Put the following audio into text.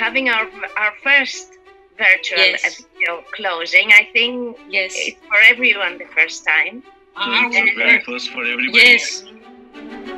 having our first virtual video closing. I think it's for everyone the first time. It's the very first for everybody. Yes.